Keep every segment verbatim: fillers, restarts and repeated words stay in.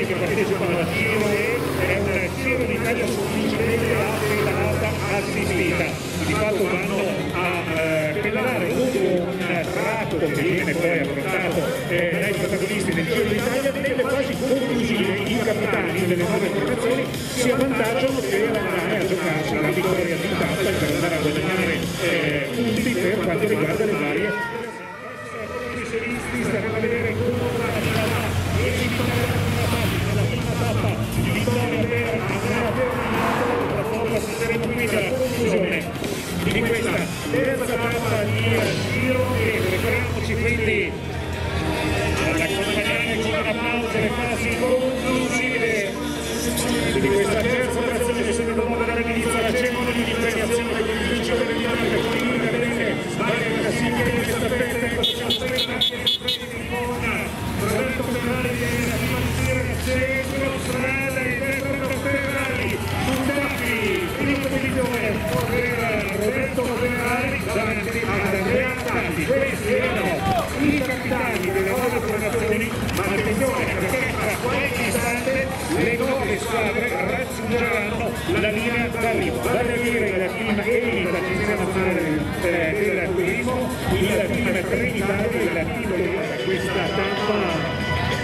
piloti che partecipano al Giro E è un Giro d'Italia su biciclette a pedalata assistita. Di fatto vanno a eh, pedalare lungo un tratto che viene poi affrontato eh, dai protagonisti del Giro d'Italia. Nelle fasi conclusive i capitani delle nuove formazioni si avvantaggiano per andare a giocarsi la vittoria di tappa e per andare a guadagnare eh, punti per quanto riguarda le varie professionisti. Staremo a vedere come va e si nella prima tappa di vittoria per Andrea Bernardo. Tra poco assisteremo quindi alla conclusione di questa terza tappa di Giro e prepariamoci quindi ad accompagnare con un applauso le fasi conclusive di questa terza operazione. Subito dopo dall'inizio la cerimonia di premiazione con il vincitore del mondiale con il vedrete varie classifiche di questa festa e possiamo sapere anche con Roberto Ferrari che è la prima di Giro nel centro strada e Roberto Ferrari Fundati prima posizione per Roberto Ferrari davanti ad Andrea Tatti. Questi erano i capitani delle nuove formazioni, ma attenzione perché tra qualche istante le nuove squadre raggiungeranno la linea d'arrivo. Vale a dire il team Elite, la Città Nazionale del Turismo, il team Trenitalia e la team Toyota. Questa tappa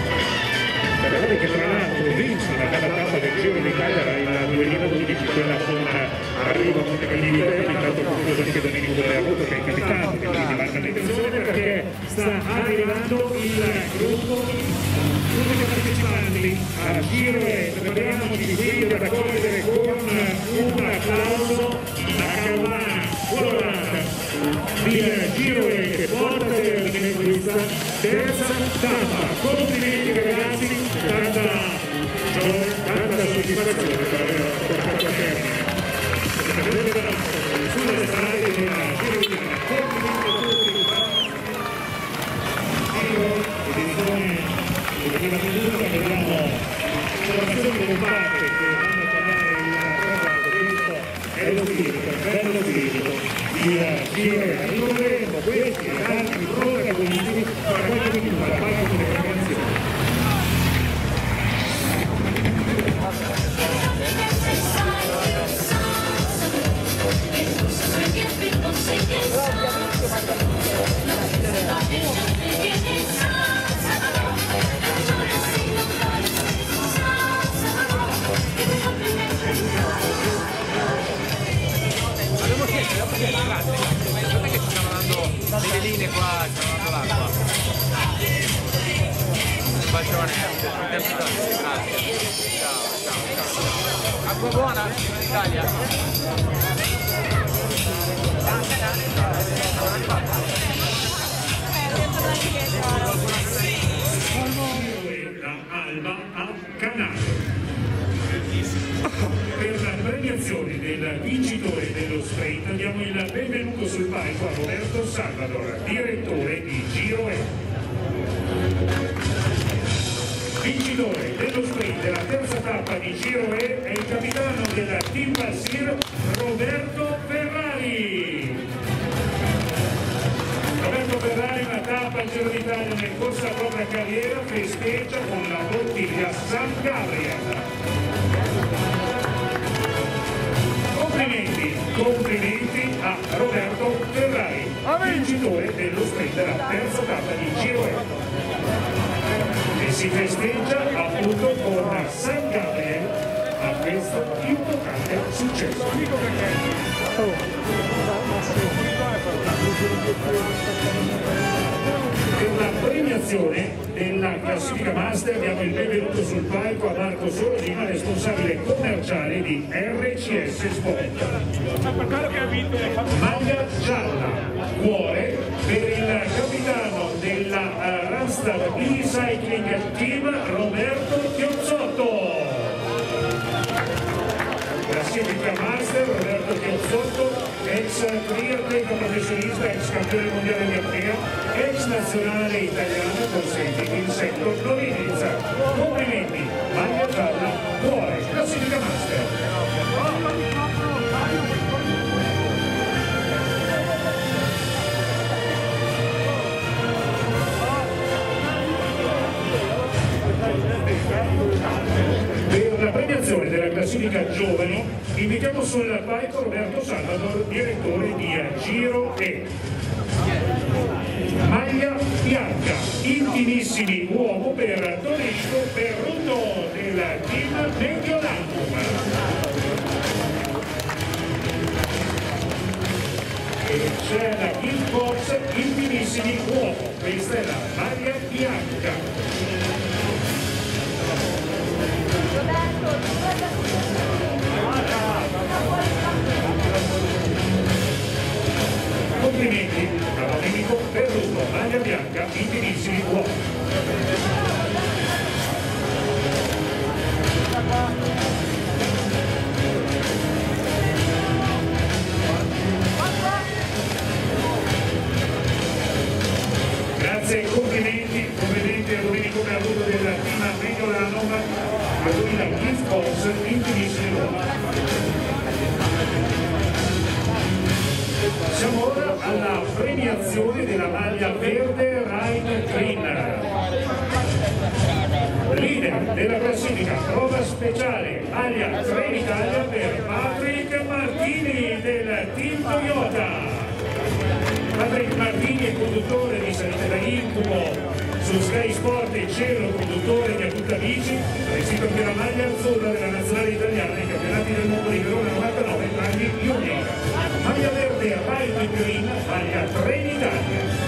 che tra l'altro vince la bella tappa del Giro d'Italia era il duemiladodici, quella con arrivo a Montecalini Viterbo. Intanto concluso anche Domenico Boreavuto che è il capitano, che quindi manca attenzione perché sta arrivando il gruppo dei partecipanti al Giro E. Prepariamoci quindi ad accogliere con un applauso la carovana colorata del Giro E che porta a termine questa terza tappa. Complimenti ragazzi, tanta gioia, tanta soddisfazione per aver portato a termine sulle strade del Giro d'Italia. Complimenti a tutti. Giro, edizione duemiladiciotto, vediamo formazioni compatte che vanno a tagliare il traguardo. Questo è lo spirito, bello spirito di Giro E. Ricorderemo questi e altri protagonisti tra qualche minuto alla parte delle premiazioni. Abbiamo chiesto, abbiamo chiesto, grazie. Guardate che ci stanno dando delle linee qua, ci stanno dando l'acqua. Un bacione, grazie. Ciao, ciao, ciao. Acqua buona, Italia. Da Alba a Canale. Per la premiazione del vincitore dello sprint diamo il benvenuto sul palco a Roberto Salvador, direttore di Giro E. Vincitore dello sprint della terza tappa di Giro E è il capitano del team Valsir Roberto Ferrari. Roberto Ferrari, una tappa al Giro d'Italia nel corso della propria carriera, festeggia con la bottiglia San Gabriel. Complimenti, complimenti a Roberto Ferrari, vincitore dello sprint della terza tappa di Giro E. E si festeggia appunto con San Gabriel a questo importante successo. Per la premiazione della classifica master diamo il benvenuto sul palco a Marco Sorosina, responsabile commerciale di R C S Sport. Maglia gialla, cuore per il capitano della uh, Randstad Bicycling Team Roberto Chiozzotto. Classifica master Roberto Chiozzotto, ex triatleta professionista, ex campione mondiale di apnea, ex nazionale italiano, consente il setto Lorenza. Complimenti, maglia gialla, cuore, classifica master. Thank you. Invitiamo sul palco Roberto Salvador, direttore di Giro E. Maglia bianca, intimissimi uomo per Domenico Perruto del team Mediolandum. E c'è la Gift Box intimissimi uomo, questa è la maglia bianca. Complimenti a Domenico Perruto, maglia bianca, intimissimi uomo. Grazie, complimenti, complimenti a Domenico Perruto del team Mediolandum, a lui la Gift Box intimissimi uomo. Siamo ora alla premiazione della maglia verde Ride Green. Leader della classifica, prova speciale, maglia Trenitalia per Patrick Martini del team Toyota. Patrick Martini è conduttore di Salite da Incubo su Sky Sport e Cielo, conduttore di A Tutta Bici, ha vestito anche la maglia azzurra della nazionale italiana nei campionati del mondo di Verona novantanove anni junior. Maglia verde Ride Green, maglia Trenitalia.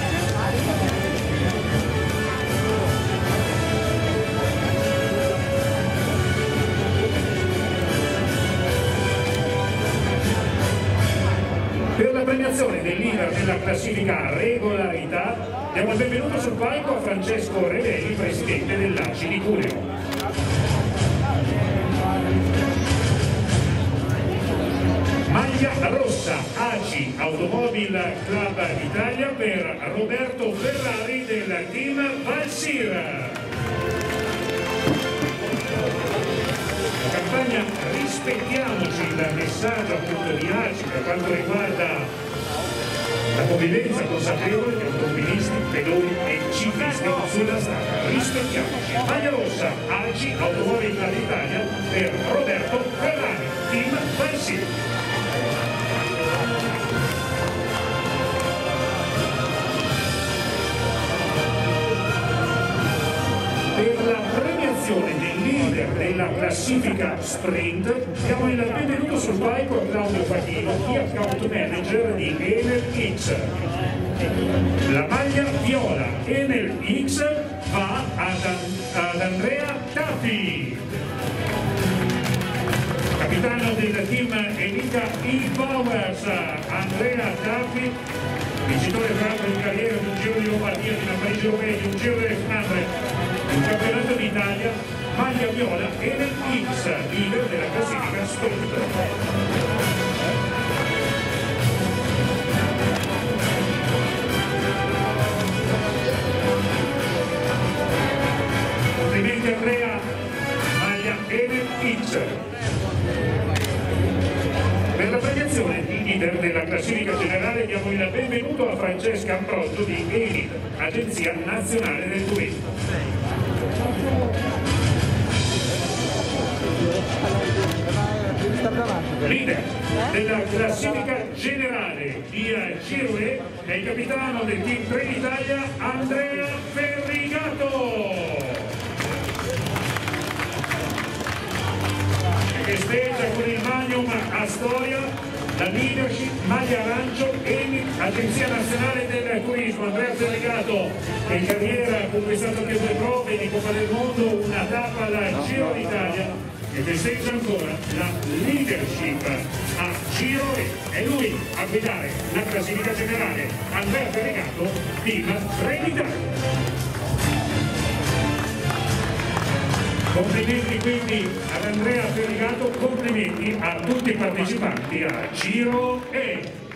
Per la premiazione del leader della classifica regolarità diamo il benvenuto sul palco a Francesco Revelli, presidente dell'A C I di Cuneo. Maglia rossa A C I Automobile Club Italia per Roberto Ferrari del team Valsir. La campagna Rispettiamoci, il messaggio appunto di A C I per quanto riguarda la convivenza consapevole di automobilisti, pedoni e ciclisti sulla strada. Rispettiamoci. Maglia rossa A C I Automobile Club Italia per Roberto Ferrari, team Valsir. Per la premiazione del leader della classifica sprint diamo il benvenuto sul palco a Claudio Fatino, key account manager di Enel X. La maglia viola Enel X va ad, ad Andrea Tappi, capitano del team Elica E-Powers. Andrea Tappi, vincitore tra l'altro in carriera di un Giro di Lombardia, di una Parigi-Roubaix, di un Giro delle Flandre, un campionato d'Italia, maglia viola Enel X, leader della classifica sprint. Complimenti Andrea, maglia Enel X. Per la premiazione di leader della classifica generale diamo il benvenuto a Francesca Ambrogio di ENIT, Agenzia Nazionale del Turismo. Leader della classifica generale di Giro E è il capitano del team Trenitalia Andrea Ferrigato, che festeggia con il Magnum Astoria la leadership maglia arancio ENIT, Agenzia Nazionale del Turismo. Andrea Ferrigato, che in carriera ha conquistato anche due prove di Coppa del Mondo, una tappa al Giro d'Italia, e festeggia ancora la leadership a Giro E. È lui a guidare la classifica generale. Andrea Ferrigato, team Trenitalia. Complimenti quindi ad Andrea Ferrigato, complimenti a tutti i partecipanti a Giro E.